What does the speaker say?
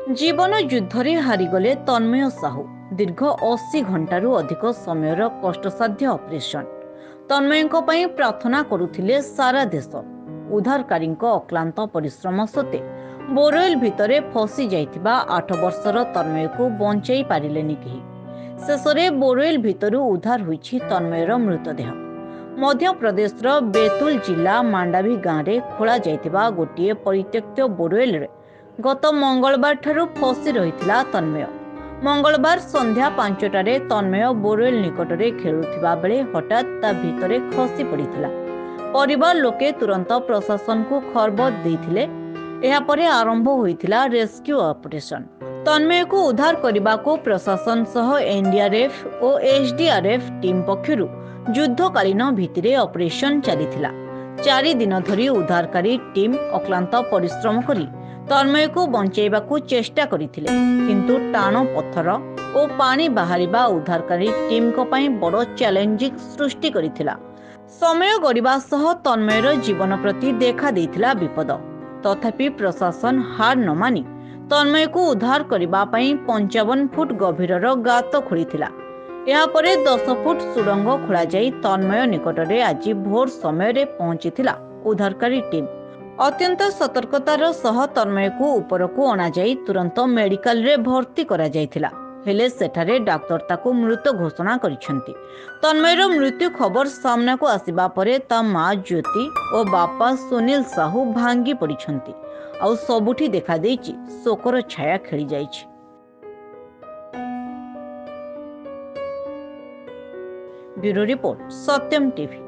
जीवन युद्धरे हारिगले तन्मय साहू। दीर्घ 80 घंटारू अधिक समयर कष्टसाध्य ऑपरेशन। तन्मयଙ୍କ ପାଇଁ प्रार्थना करुथिले सारा देश। उद्धारकारीଙ୍କ अक्लांत परिश्रम सत्वे बोरवेल भितरे फसी जाइथिबा 8 वर्षर तन्मयକୁ बंचाई पारिलेनि केही। शेषरे बोरवेल भितरू उद्धार होइछि तन्मयर मृतदेह। मध्य प्रदेशर बेतुल जिला मांडावी गाँव खोला जाइथिबा गोटिए परित्यक्त बोरवेल रे गत मंगलबार ठारू फसी रहिथिला तन्मय। मंगलबार संध्या 5टारे तन्मय बोरवेल निकटरे खेलुथिबा बेले हठात ता भितरे खसी पड़िथिला। परिवार लोके तुरंत प्रशासन को खबर देइथिले। एहा परे आरंभ होइथिला रेस्क्यू ऑपरेशन। तन्मय को उद्धार करबाको प्रशासन सह एनडीआरएफ और एसडीआरएफ टीम पक्षरु युद्धकालीन भित्तिरे ऑपरेशन चलीथिला। 4 दिन धरी उद्धारकारी टीम अक्लांत परिश्रम करी तन्मय को बंचाइबाकू चेष्टा करिथिले, किंतु टाण पत्थर और पानी बाहरिबा उद्धारकारी टीम को पई बड़ चैलेंजिंग सृष्टि करिथिला। समय गड़िबा सह तन्मयर जीवन प्रति देखा देइथिला विपद। तथापि प्रशासन हार न मानी तन्मय को उद्धार करिबा पई 55 फुट गभीरर गात खोलिथिला। यहाँ परे 10 फुट सुड़ंग खोला जाई तन्मय निकटरे आज भोर समय रे पहुंचीथिला उद्धारकारी टीम। अत्यंत सतर्कतार सह तन्मय को ऊपर को अना जाई तुरंत मेडिकल रे भर्ती करा जाइथिला। हेले सेठारे डाक्टर ताको मृत घोषणा करिसेंती। तन्मयर मृत्यु खबर सामना को आसीबा परे ता मां ज्योति और बापा सुनील साहू भांगी पड़िछंती। आ सबुठी देखा देइछि शोकर छाया खेली जाइछि। Bureau report Satyam TV.